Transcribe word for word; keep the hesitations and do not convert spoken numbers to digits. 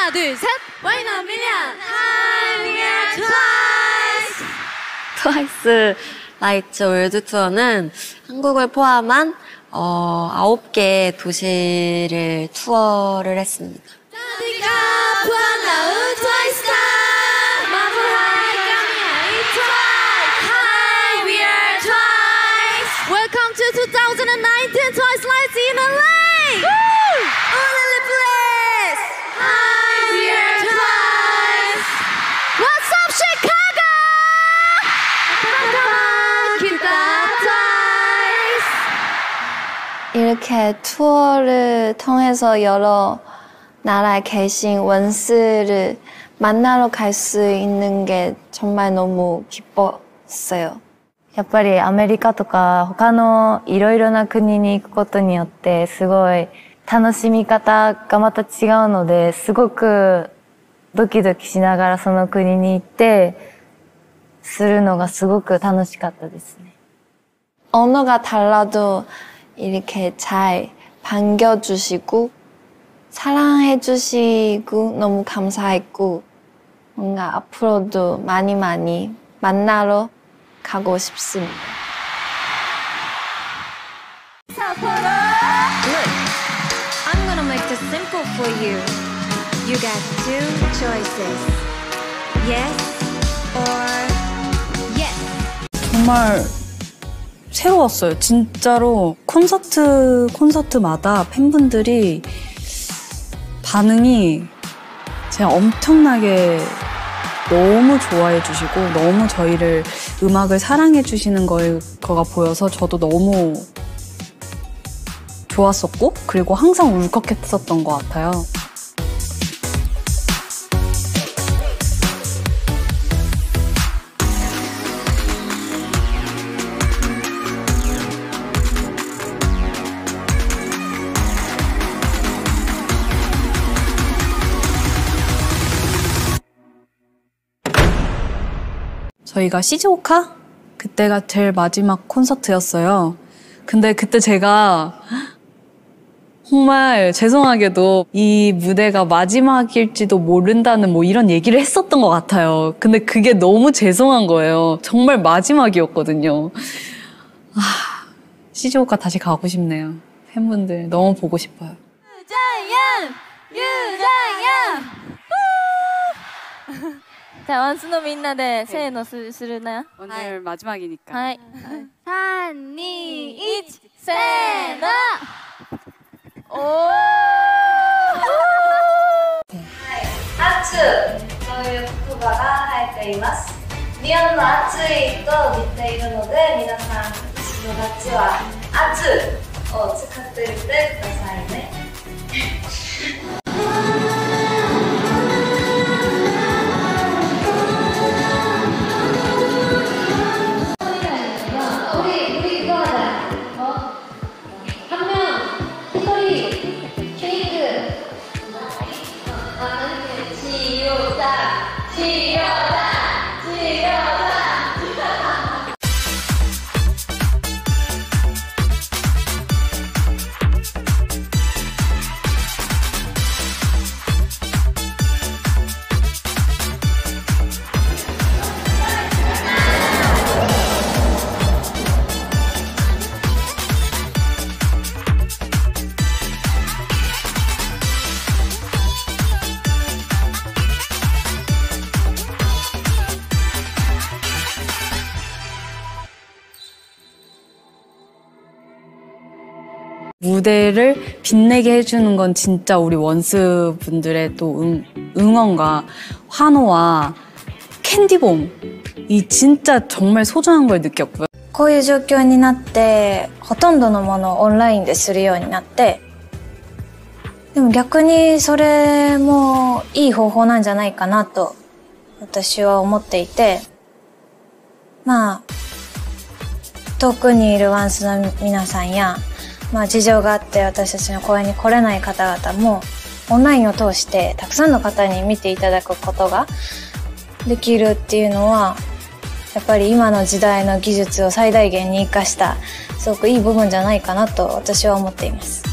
하나, 둘, 셋! Why not million? Hi, we are Twice! 트와이스 라이트 월드 투어는 한국을 포함한 어, 아홉 개 도시를 투어를 했습니다. Welcome to twenty nineteen Twice Lights in L A! Woo! All in the place! Hi, we are Twice! What's up, Chicago? Come on, keep that Twice! 이렇게 투어를 통해서 여러 나라에 계신 원스를 만나러 갈 수 있는 게 정말 너무 기뻤어요. やっぱりアメリカとか他のいろいろな国に行くことによってすごい楽しみ方がまた違うのですごくドキドキしながらその国に行ってするのがすごく楽しかったですね. 언어가 달라도 이렇게 잘 반겨주시고 사랑해주시고 너무 감사했고 뭔가 앞으로도 많이 많이 만나러 가고 싶습니다. Look, I'm gonna make this simple for you. You got two choices. Yes or yes. 정말 새로웠어요. 진짜로 콘서트 콘서트마다 팬분들이 반응이 진짜 엄청나게 너무 좋아해 주시고 너무 저희를 음악을 사랑해 주시는 거가 보여서 저도 너무 좋았었고 그리고 항상 울컥했었던 것 같아요. 저희가 시즈오카? 그때가 제일 마지막 콘서트였어요. 근데 그때 제가 정말 죄송하게도 이 무대가 마지막일지도 모른다는 뭐 이런 얘기를 했었던 것 같아요. 근데 그게 너무 죄송한 거예요. 정말 마지막이었거든요. 아, 시즈오카 다시 가고 싶네요. 팬분들 너무 보고 싶어요. 유자연! 유자연! じゃあワンスのみんなでせーのするするね。 오늘 마지막이니까. はい。三二一せーの。おー。 暑という言葉が入っています。日本の暑いと似ているので皆さん私のたちは暑を使ってみてくださいね。 무대를 빛내게 해주는 건 진짜 우리 원스 분들의 또 응, 응원과 환호와 캔디봄이 진짜 정말 소중한 걸 느꼈고요. こういう状況になってほとんどのものをオンラインでするようになってでも逆にそれもいい方法なんじゃないかなと私は思っていてまあ遠くにいるワンスの皆さんやまあ事情があって私たちの公演に来れない方々もオンラインを通してたくさんの方に見ていただくことができるっていうのはやっぱり今の時代の技術を最大限に生かしたすごくいい部分じゃないかなと私は思っています。